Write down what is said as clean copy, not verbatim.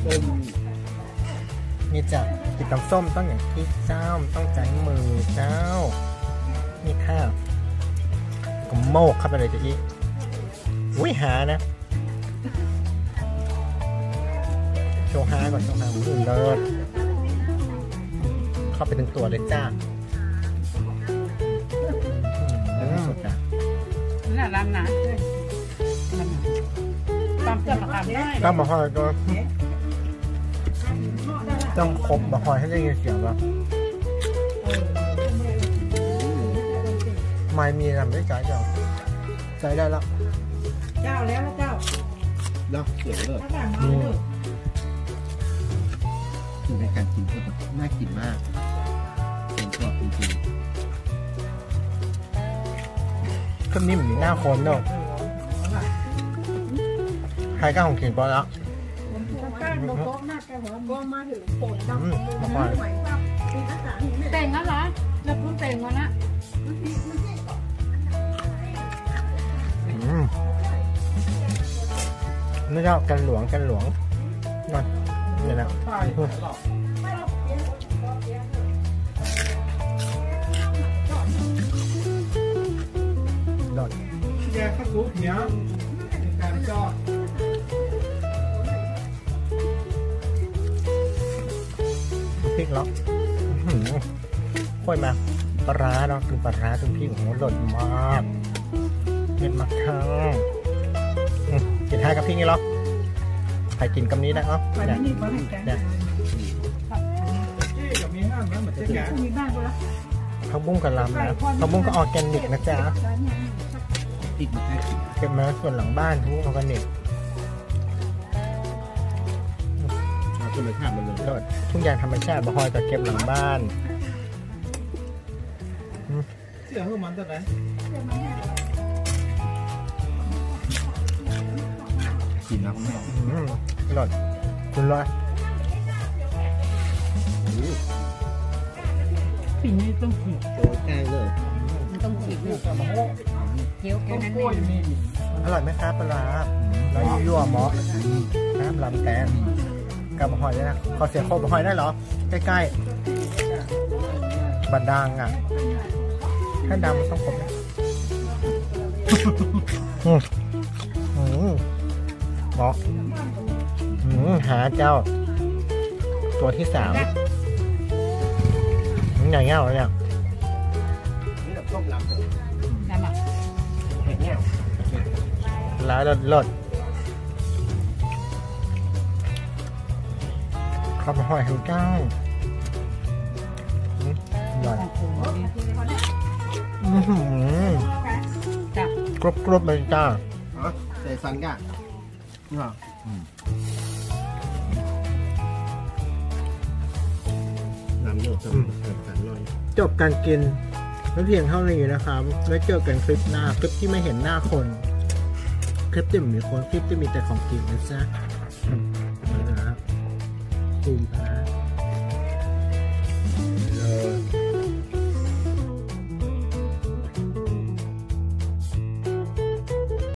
ส้มนี่จ้ะกินตำส้มต้องอย่างที่เจ้าต้องใจมือเจ้านี่ค่ะก็โมกเข้าไปเลยจะอีกอุ้ยหานะโชว์ฮาก่อนโชว์ฮามือเลิศเข้าไปถึงตัวเลยจ้าสดจ้ะน่ารักนะตามเกลือมาทำได้ต้องมาหอยก็ต้องครบมาหอยให้ได้ยินเสียงว่าไม่มีทำได้ใจเจ้าใจได้แล้วเจ้าแล้วเจ้าเนาะเสียงเลยคือในการกินก็แบบน่ากินมากเป็นกรอบจริงๆขึ้นนี่เหมือนหน้าคนเนาะใครกล้าของกินพอแล้วแต่งแล้วเหรอแล้วคุณแต่งมาละนี่ก็กันหลวงนั่นนี่นะดอดแยกข้าวซุปเนี้ยการจอดพริกล็อกค่อยมาปลาเนาะคือปลาถึงพริกโหหล่นมากเผ็ดมากค่ะกินท้ายกับพริกนี่หรอใครกินกับนี้ได้เนาะเนี่ยผักบุ้งกับลำนะผักบุ้งก็ออร์แกนิกนะจ๊ะพริกมาให้กินเก็บมาส่วนหลังบ้านทุกออร์แกนิกธรรมชาติมันเลยทุกอย่างธรรมชาติบ่ฮอยก็เก็บหลังบ้านเสียงมันตัวไหนกินน้ำแม่หลดคุณร้อยสิ่งนี้ต้องฉีกโอ้ยแกงเลยมันต้องฉีกเลยเกี๊ยวแค่นั้นเองอร่อยไหมครับปลาแล้วยั่วหมอน้ำลำแตงกับหอยได้นะขอเสียงโคบหอยได้เหรอใกล้ๆบันดังอ่ะถ้าดำต้องครบนะหมอหาเจ้าตัวที่3ใหญ่เงี้ยเนี่ยนี่แบบต้มลำเลยน้ำอ่ะเห็นเงี้ยร้ายเลิศข้าวหอยของเจ้าอร่อยกรบเลยจ้าใส่ซันก้าน้ำเยอะสันลอยจบการกินไม่เพียงเท่านี้นะครับแล้วเจอกันคลิปหน้าคลิปที่ไม่เห็นหน้าคนคลิปที่ไม่มีคนคลิปที่มีแต่ของกินนะจ๊ะซูมนะ